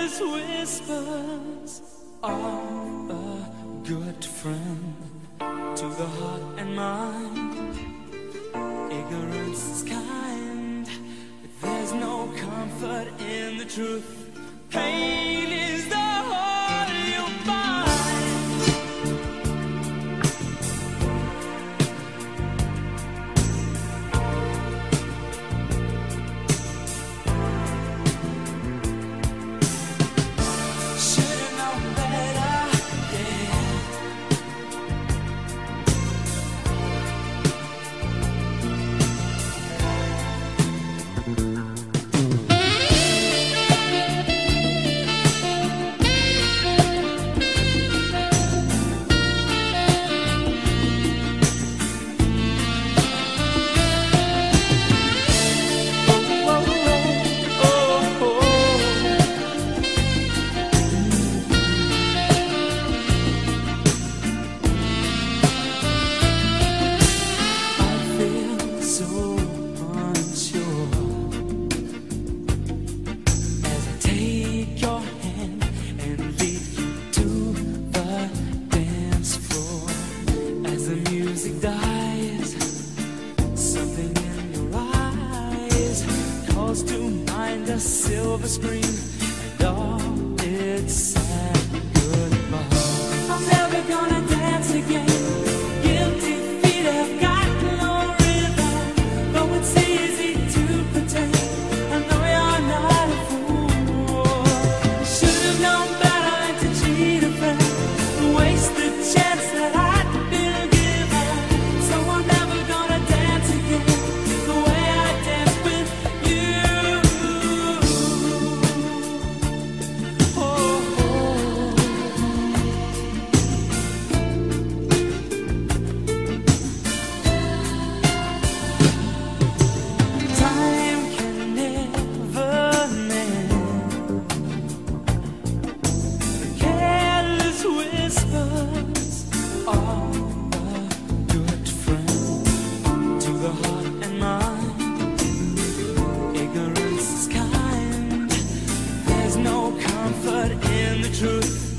careless whispers of a good friend to the heart and mind. Ignorance is kind, but there's no comfort in the truth. Pain is the whole you'll find. Should've known better, yeah. Silver screen and all its sad goodbye. I'm never gonna dance again. Guilty feet have got no rhythm. Though it's easy to pretend, I know you're not a fool. Should've known better than to cheat a friend, waste the chance that I'd been given. So I'm never gonna dance again the way I danced with you. Time can never mend the careless whispers of a good friend to the heart and mind. Ignorance is kind, there's no comfort in the truth.